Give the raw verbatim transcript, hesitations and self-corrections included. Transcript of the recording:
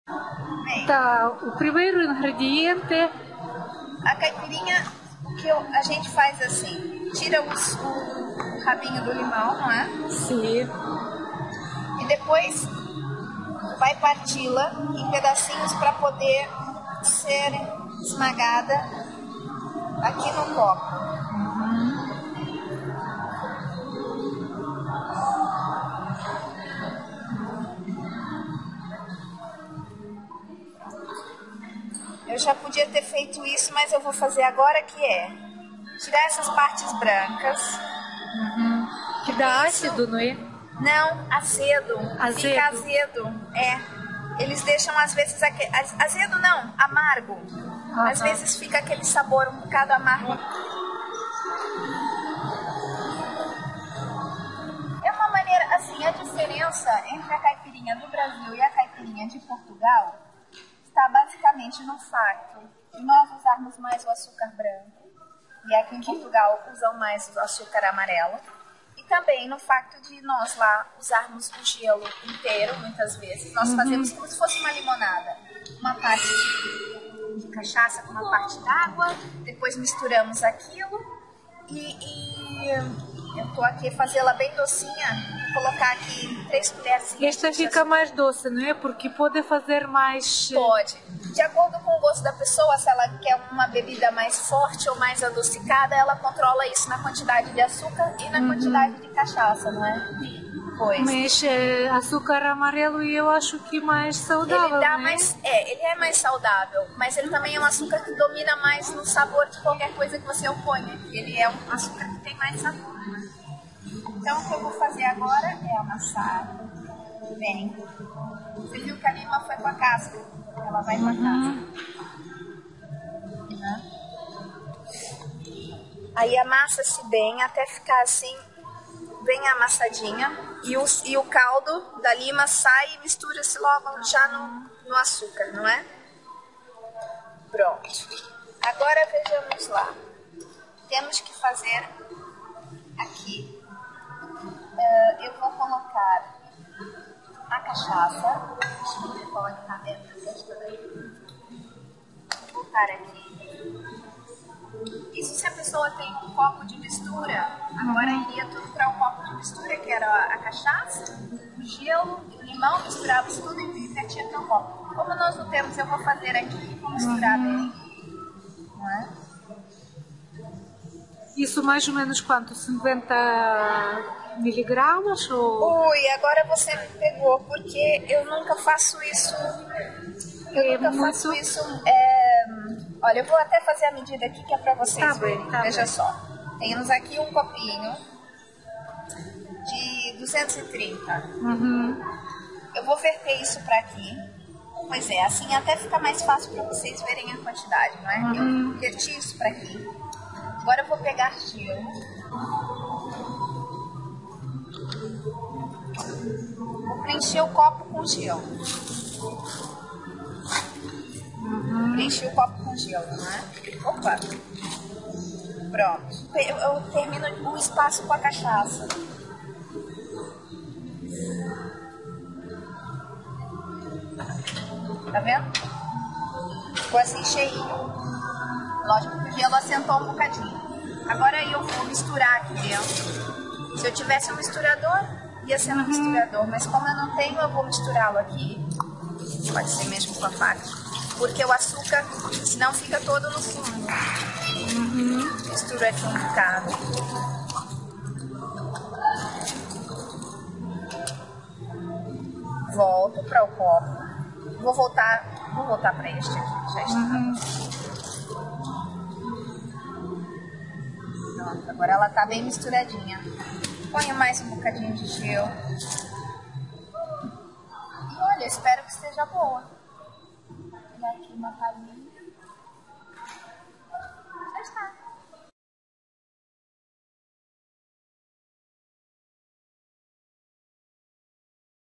Bem, Tá, o primeiro ingrediente. a caipirinha, o que eu- a gente faz assim, tira os- o rabinho do limão, não é? Sim. E depois vai parti-la em pedacinhos para poder ser esmagada aqui no copo. Eu já podia ter feito isso, mas eu vou fazer agora, que é tirar essas partes brancas. Que dá ácido, não é? Não, azedo. Azedo. Fica azedo. É. Eles deixam às vezes aquele, azedo não, amargo. Ah, às tá. vezes fica aquele sabor um bocado amargo. É uma maneira, assim, a diferença entre a caipirinha do Brasil e a caipirinha de Portugal está basicamente no fato de nós usarmos mais o açúcar branco e aqui em Portugal usam mais o açúcar amarelo. E também no fato de nós lá usarmos o gelo inteiro, muitas vezes. Nós fazemos como se fosse uma limonada. Uma parte de, de cachaça com uma parte d'água, depois misturamos aquilo e, e eu tô aqui fazê-la bem docinha. Vou colocar aqui três colherzinhas. Esta fica mais doce, não é? Porque pode fazer mais. Pode. De acordo com o gosto da pessoa, se ela quer uma bebida mais forte ou mais adocicada, ela controla isso na quantidade de açúcar e na quantidade de cachaça, não é? Pois. Mas é, açúcar amarelo e eu acho que mais saudável, Ele dá né? mais, é, ele é mais saudável, mas ele também é um açúcar que domina mais no sabor de qualquer coisa que você ponha. Ele é um açúcar que tem mais sabor, né? Então, o que eu vou fazer agora é amassar bem. Você viu que a lima foi com a casca? Ela vai com a casca. Né? Aí amassa-se bem até ficar assim, bem amassadinha. E o, e o caldo da lima sai e mistura-se logo já no, no açúcar, não é? Pronto. Agora vejamos lá. Temos que fazer aqui. Uh, eu vou colocar a cachaça. Deixa eu ver qual é que tá dentro desta daí. Vou botar aqui. Isso se a pessoa tem um copo de mistura, agora iria tudo para o copo de mistura, que era a cachaça, o gelo, o limão, misturava isso tudo e metia para o copo. Como nós não temos, eu vou fazer aqui e vou misturar bem. Não é? Isso mais ou menos quanto? cinquenta miligramas? Ou... Ui, agora você me pegou, porque eu nunca faço isso. Eu É nunca muito- faço isso. É... Olha, eu vou até fazer a medida aqui que é para vocês Tá bem, verem. tá Veja bem. só. Temos aqui um copinho de duzentos e trinta. Uhum. Eu vou verter isso para aqui. Pois é, assim até fica mais fácil para vocês verem a quantidade, não é? Uhum. Eu verti isso para aqui. Agora eu vou pegar gelo. Vou preencher o copo com gelo. Uhum. Preencher o copo com gelo, não é? Opa! Pronto. Eu, eu termino o espaço com a cachaça. Tá vendo? Ficou assim cheinho. Lógico que o gelo assentou um bocadinho. Agora eu vou misturar aqui dentro. Se eu tivesse um misturador, ia ser no misturador. Mas como eu não tenho, eu vou misturá-lo aqui. Pode ser mesmo com a faca. Porque o açúcar, senão fica todo no fundo. Uhum. Mistura aqui um bocado. Volto para o copo. Vou voltar, vou voltar para este aqui, que já está. Uhum. Pronto, agora ela tá bem misturadinha. Ponho mais um bocadinho de gelo. E olha, espero que esteja boa. Vou pegar aqui uma palhinha.